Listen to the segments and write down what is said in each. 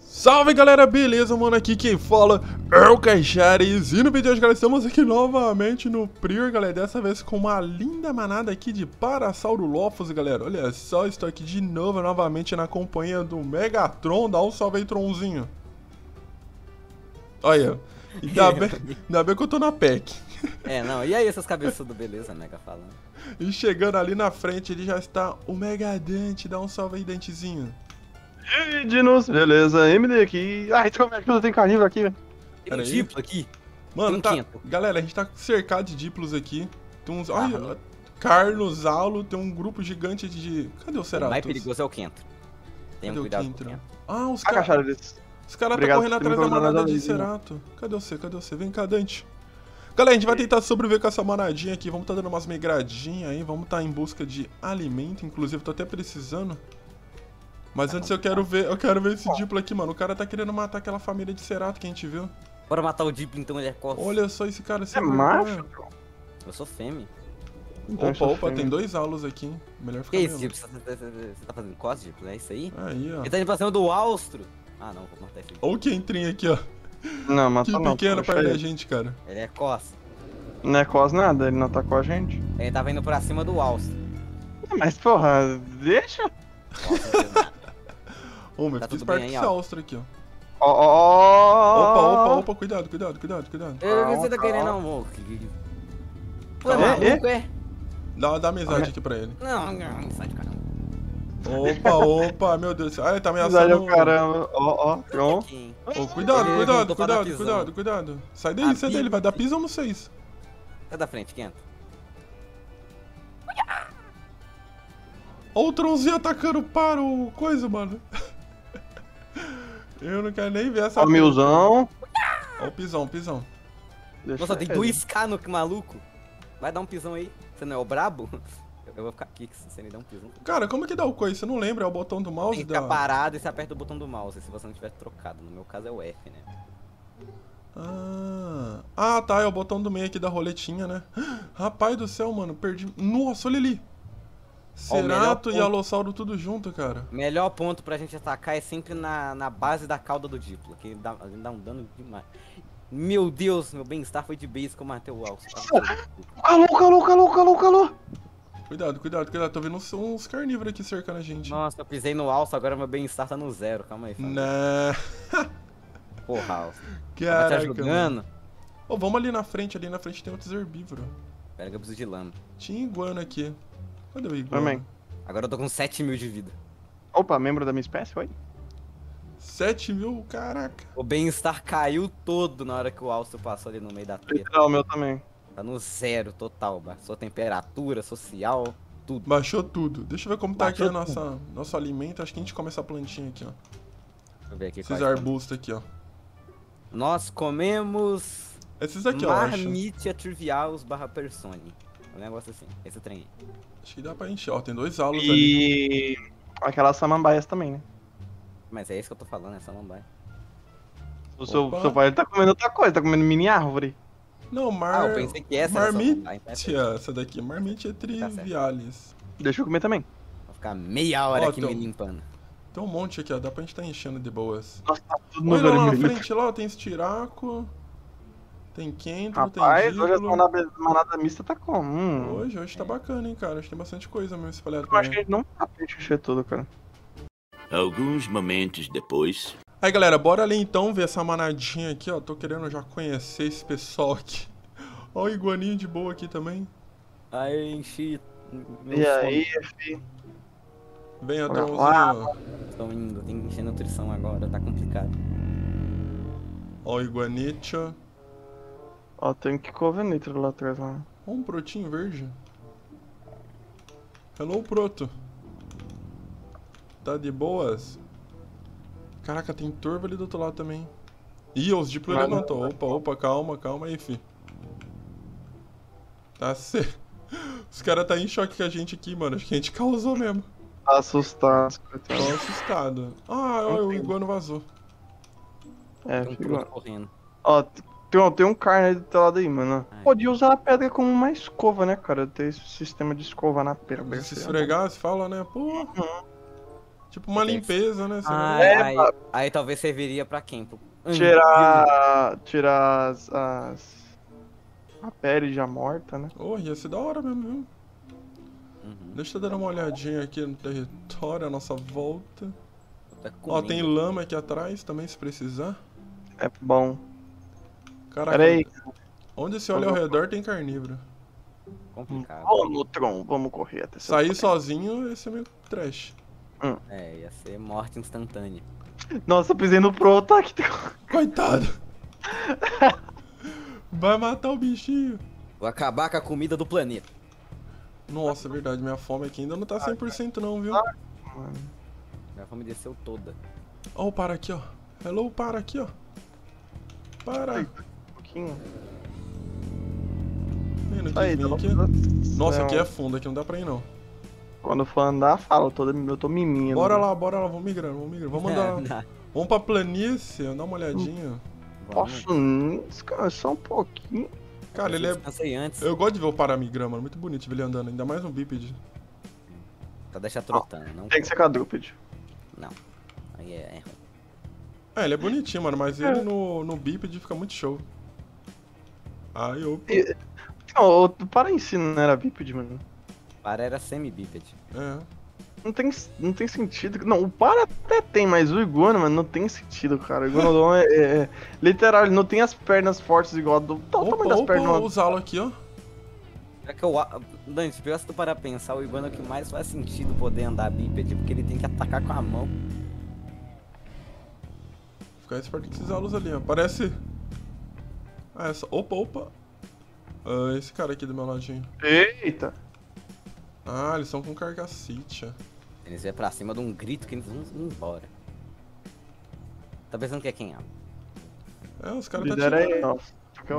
Salve galera, beleza, mano? Aqui quem fala é o Caixares. E no vídeo de hoje, galera, estamos aqui novamente no Prior, galera. Dessa vez com uma linda manada aqui de Parasaurolophus, galera. Olha só, estou aqui de novo, novamente na companhia do Megatron. Dá um salve aí, Tronzinho. Olha, ainda bem que eu tô na PEC. É, não, e aí essas cabeçudas, beleza, Mega falando. E chegando ali na frente, ele já está o Megadante. Dá um salve aí, Dantezinho. E aí, Dinos, beleza? MD aqui. Ai, como é que eu tenho carnívoro aqui, velho? Tem um Pera aí. diplo aqui. Mano, Tem um tá. quinto. Galera, a gente tá cercado de diplos aqui. Tem uns. Ah, Olha, Carlos, Aulo, tem um grupo gigante de. Cadê o O Ceratops? mais perigoso é o Kentro. Tenham Cadê o cuidado com o Quintro? Kentro. Ah, os Ah, caras. Caixares. Os caras tá Obrigado correndo por ter me atrás da convidado manada na de live, né? Cerato. Cadê você? Cadê você? Vem cá, Dante. Galera, a gente vai tentar sobreviver com essa manadinha aqui. Vamos tá dando umas migradinhas aí. Vamos tá em busca de alimento. Inclusive, tô até precisando. Mas antes eu quero ver esse diplo aqui, mano. O cara tá querendo matar aquela família de Cerato que a gente viu. Bora matar o diplo então, ele é costa. Olha só esse cara. É sem macho? vergonha. Eu sou fêmea. Então, Opa, tem dois aulos aqui, hein? Melhor ficar Que isso, mesmo. diplo? Você tá fazendo cos, diplo? É isso aí? Aí, ó. Ele tá indo pra cima do Austro. Ah, não, vou matar esse diplo. Olha o Quentrinho aqui, ó. Não, Que matou não. pequeno poxa, perto da ele. gente, cara. Ele é cos. Não é quase nada, ele não atacou a gente. Ele tava indo pra cima do Austro. Mas, porra, deixa. Nossa, não fez nada. Ô, meu, Tá fica tudo esperto bem com aí, esse ó. Austro aqui, ó. Ó, Opa, cuidado. O que você tá querendo, amor? Pô, é Calma. maluco, é? Dá amizade aqui pra ele. Não, sai de caramba. Opa, meu Deus do céu. Ah, ele tá Amizade ameaçando. ao caramba. Ó, pronto. Aqui, hein? Ô, cuidado. Ele voltou pra dar pisão. Cuidado. Sai A daí, sai Bíblia- dele, vai dar pisão no 6. Sai da frente, Kento. Ó o Tronzinho atacando para o coisa, mano. Eu não quero nem ver essa. Ó, milzão. Ó o pisão. Deixa Nossa, tem ele. 2K no que maluco. Vai dar um pisão aí. Você não é o brabo? Eu vou ficar aqui se você me der um pisão. Cara, como é que dá o coisa? Você não lembra? É o botão do mouse? Tem que ficar parado e você aperta o botão do mouse se você não tiver trocado. No meu caso é o F, né? Ah, tá, é o botão do meio aqui da roletinha, né? Rapaz do céu, mano, perdi. Nossa, olha ali. Ó, o melhor Cerato e ponto. Alossauro tudo junto, cara. O melhor ponto pra gente atacar é sempre na base da cauda do diplo, que dá um dano demais. Meu Deus, meu bem-estar foi de base que eu matei o Alce. Calou. Cuidado. Tô vendo uns carnívoros aqui cercando a gente. Nossa, eu pisei no Alce, agora meu bem-estar tá no 0. Calma aí, família. Né. Porra, Alce. Tava te Caraca, ajudando. mano. Ô, vamos ali na frente tem outros herbívoros. Pera que eu preciso de lama. Tinha iguana aqui. Cadê o iguana? Também. Agora eu tô com 7.000 de vida. Opa, membro da minha espécie, oi? 7.000, caraca. O bem-estar caiu todo na hora que o Alce passou ali no meio da treta. Literal, o meu também. Tá no 0 total, sua temperatura social, tudo. Baixou tudo. Deixa eu ver como tá aqui Baixou nosso alimento. Acho que a gente come essa plantinha aqui, ó. Deixa eu ver aqui Esses quais arbustos aqui, ó. Nós comemos Esses aqui, ó, acho. Marmitia Trivials barra Persone. Um negócio assim, esse trem aí. Acho que dá pra encher, ó. Tem 2 aulos ali. E aquelas samambaias também, né? Mas é isso que eu tô falando, essa samambaia. O seu Opa. pai ele tá comendo outra coisa, tá comendo mini árvore. Não, eu pensei que essa era a samambaia, então é Marmitia, essa daqui. Marmitia trivialis. Deixa eu comer também. Vou ficar meia hora Ó, aqui então. me limpando. Tem um monte aqui, ó. Dá pra gente tá enchendo de boas. Nossa, tá tudo no Olha lá na vermelho. frente, lá, ó, tem estiraco. Tem quentro, Rapaz, tem hoje a diplo. manada mista tá como? Hoje tá bacana, hein, cara. Acho que tem bastante coisa mesmo espalhada Eu por acho que a aí. gente não tá pra encher tudo, cara. Alguns momentos depois. Aí, galera, bora ali então ver essa manadinha aqui, ó. Tô querendo já conhecer esse pessoal aqui. Ó o iguaninho de boa aqui também. Aí enchi. E aí, fi? Vem, Olha Tronzinho. Tô indo, tem que encher nutrição agora, tá complicado. Ó o iguanicha. Ó, tem que cover nitro lá atrás, lá. Ó um protinho verde. Hello, proto. Tá de boas? Caraca, tem turbo ali do outro lado também. Ih, os diplo Mas não- levantou. Opa, calma aí, fi. Tá certo. Os caras tá em choque com a gente aqui, mano. Acho que a gente causou mesmo. Tá assustado, Tô coitado. assustado. Ah, ó, o iguano vazou. É, Tem um filho. truto correndo. Ó, tem um carne do teu lado aí, mano. Ai. Podia usar a pedra como uma escova, né, cara? Ter esse sistema de escova na pedra. Se esfregar, se fala, né? Pô. Tipo uma limpeza, né? Você Ah, vai- aí talvez serviria pra quem? Tirar a pele já morta, né? Oh, ia ser da hora mesmo, viu? Uhum. Deixa eu dar uma olhadinha aqui no território, a nossa volta. Tá Ó, tem comendo. lama aqui atrás também, se precisar. É bom. Caraca, Pera aí. onde você olha ao redor tem carnívoro. Complicado. Vamos, Tron, vamos correr até seu Sair pré. sozinho, esse é meio trash. É, ia ser morte instantânea. Nossa, eu pisei no pro ataque, Tron. Coitado! Vai matar o bichinho. Vou acabar com a comida do planeta. Nossa, é verdade, minha fome aqui ainda não tá 100% não, viu? Mano. Minha fome desceu toda. Ó, para aqui, ó. Hello, para aqui, ó. Para. Um pouquinho. Ih, não quis Aí, vir aqui. Nossa, aqui é fundo, aqui não dá pra ir não. Quando for andar, fala, eu tô miminho. Bora lá, vamos migrando, vamos migrando. Vamos andar. Não, Vamos pra planície, dar uma olhadinha. vamos. Posso descansar um pouquinho? Cara, ele é... Descansei antes. Eu gosto de ver o Paramigrama, mano. Muito bonito de ver ele andando, ainda mais um bípede. Pra deixar trotando, não. Tem que ser quadrúpede. Não. Aí é ruim. É, ele é bonitinho, mano, mas ele no bípede fica muito show. Ai, opa. Não, o para em si não era bípede, mano. Para era semi-bípede. É. Não tem sentido. Não, o para até tem, mas o iguana, mano, não tem sentido, cara. O iguanodon é literal, ele não tem as pernas fortes igual a do. Tá o tamanho das pernas. Opa, usá-lo aqui, ó. É que Dante, pior se tu parar pra pensar, o iguana é o que mais faz sentido poder andar bípede, porque ele tem que atacar com a mão. Ficar esperto com esses alos ali, ó. Parece... Ah, essa... Opa. Ah, esse cara aqui do meu ladinho. Eita! Ah, eles são com carcacite, ó. Eles vêm pra cima de um grito que eles vão embora. Tá pensando que é quem? É, os caras tá Lidera aí, tirando. ó.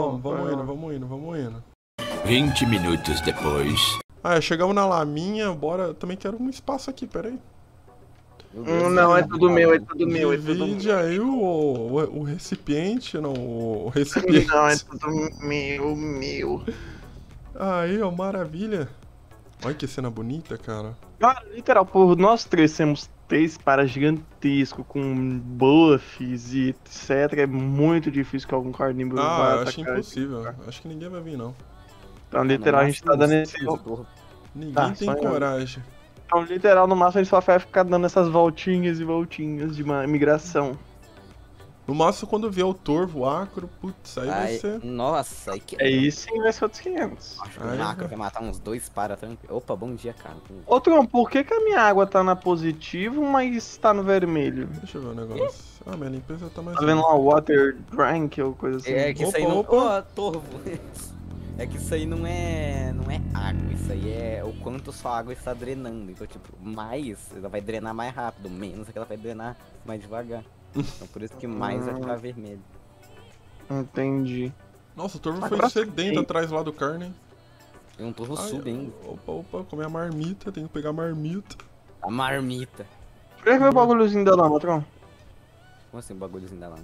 Vamos indo. 20 minutos depois. Ah, chegamos na laminha, bora... Também quero um espaço aqui, pera aí. Meu Deus, Não, é Deus, tudo meu, é Deus. tudo meu, é tudo Divide meu. aí o recipiente, não, o recipiente. Não, é tudo meu. Aí, ó, maravilha. Olha que cena bonita, cara. Cara, literal, por nós três sermos 3 para gigantesco, com buffs e etc, é muito difícil que algum carnívoro vá Ah, eu atacar. acho impossível. Acho que ninguém vai vir, não. Então, literal, a gente tá dando esse... Ninguém Tá, tem só eu. coragem. Então, literal, no máximo a gente só vai ficar dando essas voltinhas e voltinhas de uma migração. No máximo, quando vier o torvo, o acro, putz, aí vai Ai, ser... nossa, aí que... Aí sim vai ser outros 500. Acho que o Aí, Naka vai matar uns 2 para tranquilo. Opa, bom dia, cara. Ô, Tron, por que a minha água tá na positivo, mas tá no vermelho? Deixa eu ver o negócio. Ah, minha limpeza tá mais... Tá vendo lá water drink ou coisa assim? É que isso aí não... Opa. Ô, torvo. É que isso aí não é água, isso aí é o quanto sua água está drenando. Então, tipo, mais ela vai drenar mais rápido, menos é que ela vai drenar mais devagar. Então por isso que mais vai ficar vermelho. Entendi. Nossa, o torvo foi Agora sedento sim. atrás lá do carne. Tem um torvo Ai, sub ainda. Opa, comer a marmita, tem que pegar a marmita. A marmita. Por que o bagulhozinho da lama, Tron? Como assim, o bagulhozinho da lama?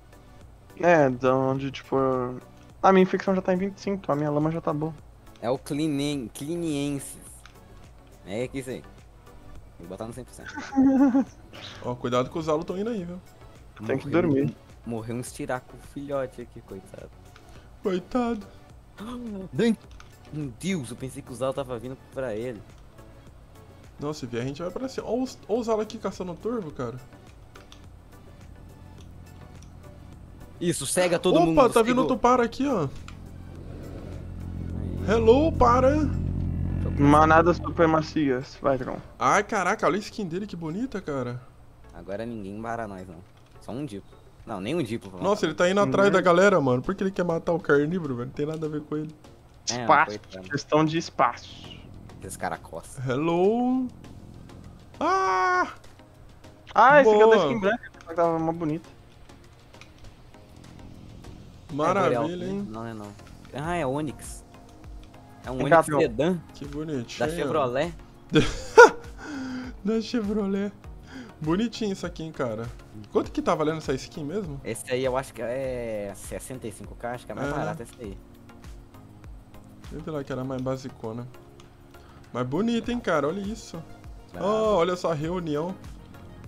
É, de onde, tipo... A minha infecção já tá em 25, então a minha lama já tá boa. É o Cliniensis. É que isso aí. Vou botar no 100%. Ó, cuidado que os alos tão indo aí, viu? Tem que dormir. Morreu um estiraco filhote aqui, coitado. Coitado. Meu Deus, eu pensei que o Zal tava vindo pra ele. Não, se vier a gente vai pra cima. Ó os alos aqui caçando o torvo, cara. Isso, cega todo mundo. Opa, tá vindo cegou. outro para aqui, ó. Aí, Hello, para. Manadas supremacias. Vai, Tron. Ai, caraca, olha a skin dele, que bonita, cara. agora ninguém para nós, não. Só um diplo. Não, nem um diplo. pra Nossa, matar. ele tá indo atrás da galera, mano. Por que ele quer matar o carnívoro, velho? Não tem nada a ver com ele. É, Espaço. coitado. Questão de espaço. Aqueles caras coçam. Hello. Ah! Ah, esse aqui é o da Boa. skin branca. Que tava mais bonito. Maravilha, hein? Não, não. Ah, é Onix. É um Vem Onix cá, Tron. Sedan Que bonitinho. da Chevrolet. Da Chevrolet. Bonitinho isso aqui, hein, cara. Quanto que tá valendo essa skin mesmo? Esse aí eu acho que é 65k, acho que é mais É. barato esse aí. Eu vi lá que era mais basicona. Mas bonito, hein, cara. Olha isso. Bravo. Oh, olha só a reunião.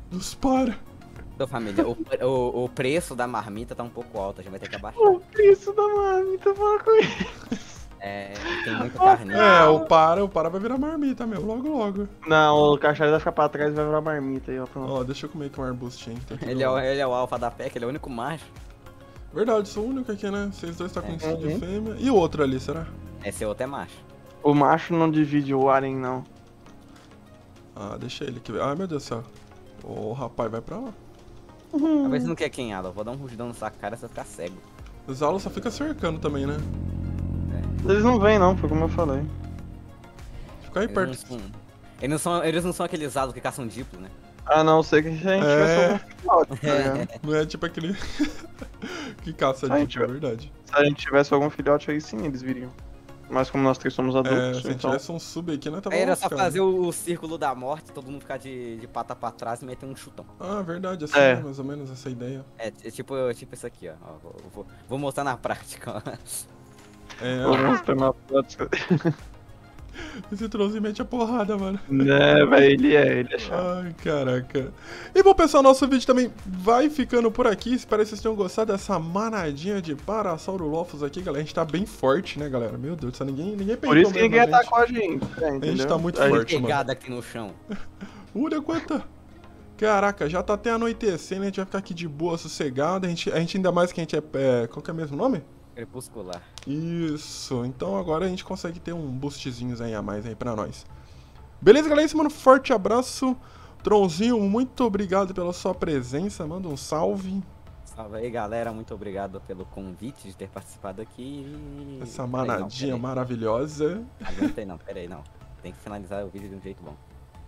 Dos para. Então, família, o preço da marmita tá um pouco alto, a gente vai ter que abaixar. O preço da marmita, para com isso. É, tem muita carninha. É, o para vai virar marmita mesmo, logo logo. Não, o Cachara vai ficar pra trás e vai virar marmita aí, ó. Pronto. Ó, deixa eu comer aqui um arbustinho. Que tem aqui Ele do lado. é o alfa da PEC, ele é o único macho. Verdade, sou o único aqui, né? Vocês dois tá com instinto de fêmea. E o outro ali, será? Esse outro é macho. O macho não divide o harém, não. Ah, deixa ele aqui. Ai, meu Deus do céu. Ô, rapaz, vai pra lá. A ver se não quer quem, Alan. Vou dar um rugidão na sua cara e você vai ficar cego. Os alos só fica cercando também, né? Eles não vêm, não, foi como eu falei. Fica aí Eles perto. eles não são aqueles alos que caçam diplo, né? A não ser que a gente tivesse algum filhote, tá ligado? Não é tipo aquele que caça Ai, de é verdade. Se a gente tivesse algum filhote aí, sim, eles viriam. Mas como nós três somos É, adultos, se a gente então... tivesse um sub aqui, nós tava Aí era só lascado. fazer o círculo da morte, todo mundo ficar de pata pra trás e meter um chutão. Ah, verdade, assim, É. né, mais ou menos essa ideia. É tipo isso aqui, ó. Vou mostrar na prática, ó. É, Vou mostrar na prática. esse troço mete a porrada, mano. Né, velho, ele é chato. Ai, caraca. E bom, pessoal, nosso vídeo também vai ficando por aqui. Espero que vocês tenham gostado dessa manadinha de Parasaurolophus aqui, galera. A gente tá bem forte, né, galera? Meu Deus do céu, ninguém pensou Por isso que mesmo ninguém na gente. atacou a gente, entendeu? A gente tá muito A gente- forte, mano. Pegada aqui no chão. Olha quanta... Caraca, já tá até anoitecendo, a gente vai ficar aqui de boa, sossegado. A gente ainda mais que a gente qual que é mesmo o nome? Crepuscular. Isso, então agora a gente consegue ter um boostzinhos aí a mais aí pra nós. Beleza, galera? Isso, mano, forte abraço. Tronzinho, muito obrigado pela sua presença, manda um salve. Salve aí, galera. Muito obrigado pelo convite de ter participado aqui. Essa Peraí, manadinha não, maravilhosa. Aguentei não, peraí, não. Tem que finalizar o vídeo de um jeito bom.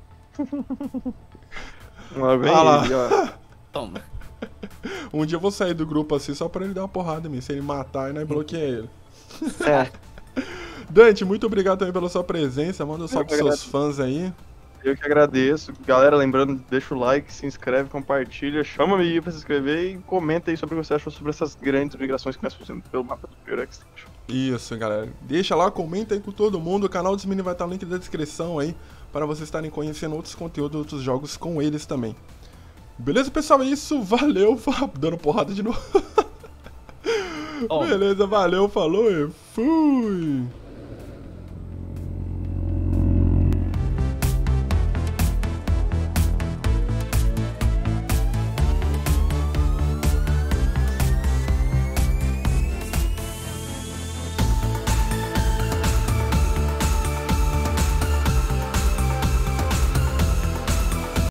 Lá vem Ah lá. ele, ó. Toma. Um dia eu vou sair do grupo assim só pra ele dar uma porrada em mim. Se ele matar, nós bloqueia ele. É, Dante, muito obrigado também pela sua presença. Manda um salve pros que seus fãs aí. eu que agradeço. Galera, lembrando, deixa o like, se inscreve, compartilha, chama o amiguinho pra se inscrever e comenta aí sobre o que você achou sobre essas grandes migrações que nós fizemos pelo mapa do Prior Extinction. Isso, galera. Deixa lá, comenta aí com todo mundo. O canal dos meninos vai estar no link da descrição aí, para vocês estarem conhecendo outros conteúdos, outros jogos com eles também. Beleza, pessoal? É isso. Valeu. Dando porrada de novo. Toma. Beleza, valeu, falou e fui.